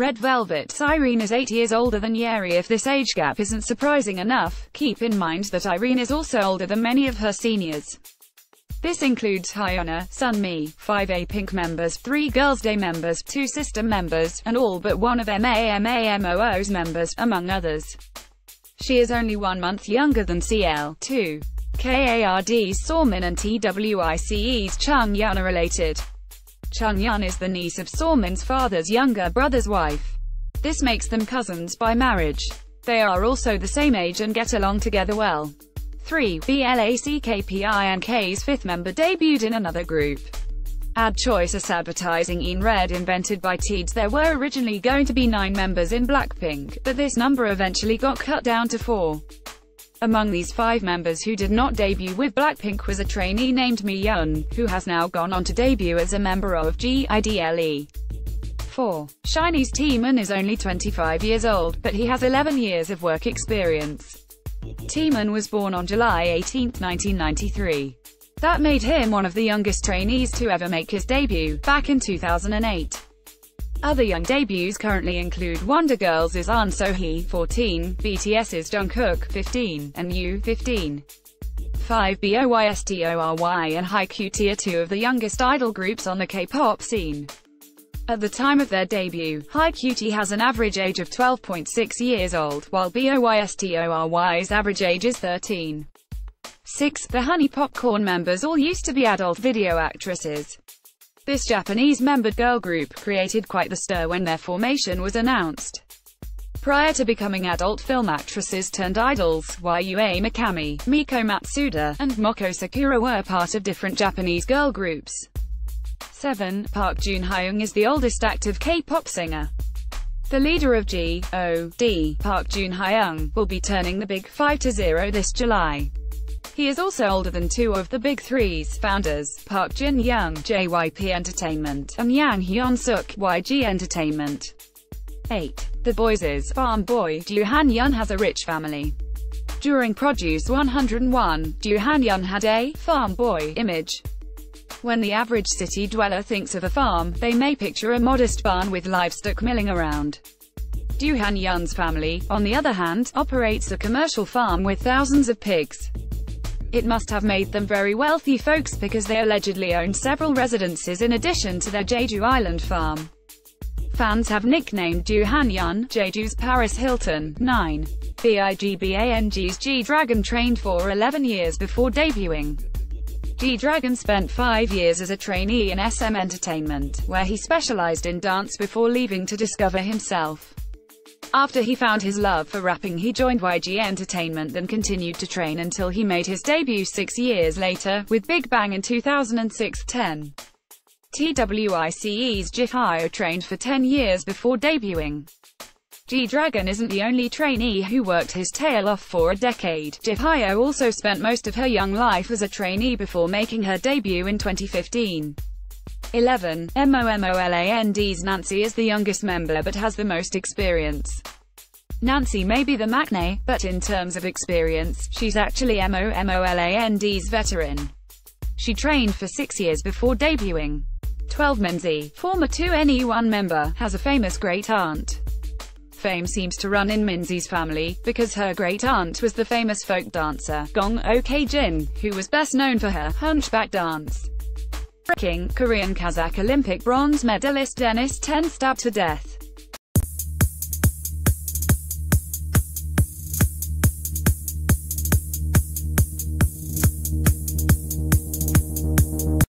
Red Velvet. Irene is 8 years older than Yeri. If this age gap isn't surprising enough, keep in mind that Irene is also older than many of her seniors. This includes Hyuna, Sunmi, 5 A-Pink members, 3 Girls' Day members, 2 System members, and all but one of MAMAMOO's members, among others. She is only 1 month younger than CL2. KARD's Seomin and TWICE's Chungyun are related. Chungyun is the niece of Seomin's father's younger brother's wife. This makes them cousins by marriage. They are also the same age and get along together well. 3. BLACKPINK's 5th member debuted in another group. Ad choice is advertising in red invented by Teeds. There were originally going to be 9 members in Blackpink, but this number eventually got cut down to 4. Among these 5 members who did not debut with Blackpink was a trainee named Mi-yeon, who has now gone on to debut as a member of GIDLE. 4. SHINee's Taemin is only 25 years old, but he has 11 years of work experience. Taemin was born on July 18, 1993. That made him one of the youngest trainees to ever make his debut, back in 2008. Other young debuts currently include Wonder Girls' Ahn So-hee, 14, BTS's Jungkook, 15, and U, 15. 5. BOYSTORY and Haikyuu are 2 of the youngest idol groups on the K-pop scene. At the time of their debut, Haikyuu has an average age of 12.6 years old, while BOYSTORY's average age is 13. 6. The Honey Popcorn members all used to be adult video actresses. This Japanese-membered girl group created quite the stir when their formation was announced. Prior to becoming adult film actresses turned idols, Yue Mikami, Miko Matsuda, and Moko Sakura were part of different Japanese girl groups. 7. Park Jun-hyung is the oldest active K-pop singer. The leader of G.O.D., Park Jun-hyung, will be turning the Big 5-0 this July. He is also older than 2 of the Big Three's founders, Park Jin-young, JYP Entertainment, and Yang Hyun-suk, YG Entertainment. 8. The Boys' farm boy, Joo Han-yeon has a rich family. During Produce 101, Joo Han-yeon had a farm boy image. When the average city dweller thinks of a farm, they may picture a modest barn with livestock milling around. Joo Han-yeon's family, on the other hand, operates a commercial farm with thousands of pigs. It must have made them very wealthy folks because they allegedly own several residences in addition to their Jeju Island farm. Fans have nicknamed Joo Han-yeon Jeju's Paris Hilton. 9. BIGBANG's G-Dragon trained for 11 years before debuting. G-Dragon spent 5 years as a trainee in SM Entertainment, where he specialized in dance before leaving to discover himself. After he found his love for rapping, he joined YG Entertainment and continued to train until he made his debut 6 years later, with Big Bang in 2006. 10. TWICE's Jihyo trained for 10 years before debuting. G-Dragon isn't the only trainee who worked his tail off for a decade. Jihyo also spent most of her young life as a trainee before making her debut in 2015. 11. MOMOLAND's Nancy is the youngest member but has the most experience. Nancy may be the maknae, but in terms of experience, she's actually MOMOLAND's veteran. She trained for 6 years before debuting. 12. Minzy, former 2NE1 member, has a famous great-aunt. Fame seems to run in Minzy's family, because her great-aunt was the famous folk dancer, Gong Ok-jin, who was best known for her hunchback dance. Korean Kazakh Olympic bronze medalist Denis Ten stabbed to death.